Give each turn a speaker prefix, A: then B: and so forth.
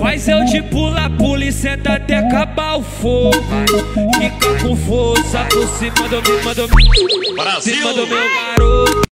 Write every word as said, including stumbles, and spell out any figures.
A: Mas eu de pula, pula e senta até acabar o fogo. Fica com força por cima do meu, cima do meu garoto.